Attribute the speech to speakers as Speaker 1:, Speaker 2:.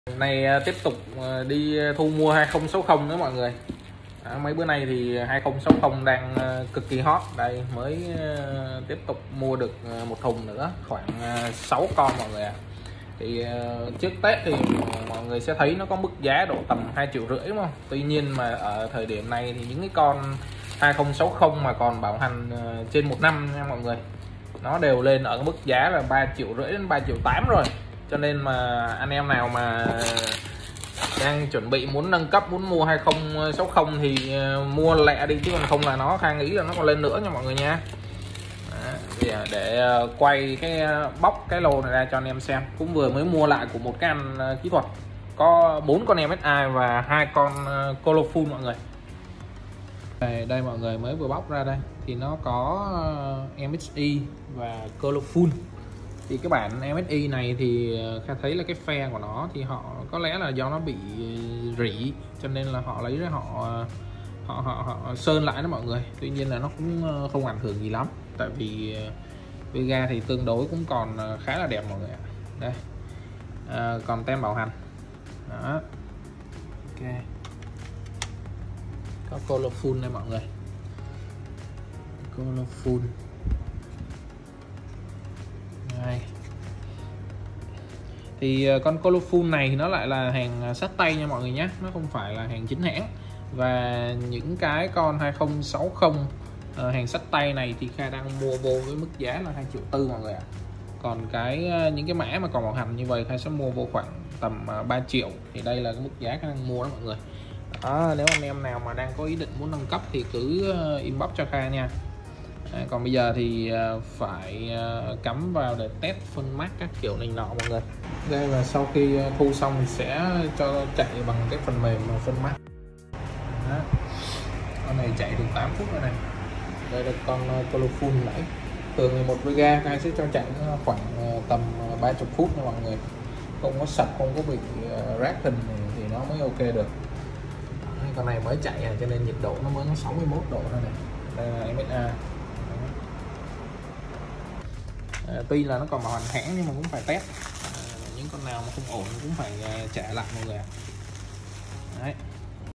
Speaker 1: Này tiếp tục đi thu mua 2060 nữa mọi người. Mấy bữa nay thì 2060 đang cực kỳ hot. Đây mới tiếp tục mua được một thùng nữa, khoảng 6 con mọi người ạ. Thì trước Tết thì mọi người sẽ thấy nó có mức giá độ tầm 2,5 triệu đúng không? Tuy nhiên mà ở thời điểm này thì những cái con 2060 mà còn bảo hành trên 1 năm nha mọi người, nó đều lên ở mức giá là 3,5 triệu đến 3,8 triệu rồi. Cho nên mà anh em nào mà đang chuẩn bị muốn nâng cấp, muốn mua 2060 thì mua lẹ đi, chứ còn không là nó Khang nghĩ là nó còn lên nữa nha mọi người nha. Để quay cái bóc cái lô này ra cho anh em xem, cũng vừa mới mua lại của một cái anh kỹ thuật, có 4 con MSI và 2 con Colorful mọi người. Đây mọi người, mới vừa bóc ra đây thì nó có MSI và Colorful. Thì cái bản MSI này thì Kha thấy là cái phe của nó thì họ có lẽ là do nó bị rỉ, cho nên là họ lấy ra họ sơn lại đó mọi người. Tuy nhiên là nó cũng không ảnh hưởng gì lắm, tại vì Vega thì tương đối cũng còn khá là đẹp mọi người ạ. Đây còn tem bảo hành đó. Ok, có Colorful đây mọi người, Colorful đây. Thì con Colorful này thì nó lại là hàng xách tay nha mọi người nhé, nó không phải là hàng chính hãng. Và những cái con 2060 hàng xách tay này thì Kha đang mua vô với mức giá là 2,4 triệu mọi người ạ. Còn những cái mã mà còn bảo hành như vậy Kha sẽ mua vô khoảng tầm 3 triệu. Thì đây là cái mức giá Kha đang mua đó mọi người. Nếu anh em nào mà đang có ý định muốn nâng cấp thì cứ inbox cho Kha nha. Còn bây giờ thì phải cắm vào để test phân mát các kiểu này nọ mọi người. Đây, và sau khi thu xong thì sẽ cho chạy bằng cái phần mềm phân mát. Con này chạy được 8 phút rồi này. Đây là con Colorful nãy. Thường thì một Vega Kha sẽ cho chạy khoảng tầm 30 phút nha mọi người. Không có sập, không có bị rác hình thì nó mới ok được. Con này mới chạy cho nên nhiệt độ nó mới 61 độ thôi này. Đây là MSA. Tuy là nó còn bảo hành hãng nhưng mà cũng phải test. Những con nào mà không ổn cũng phải trả lại mọi người ạ. Đấy.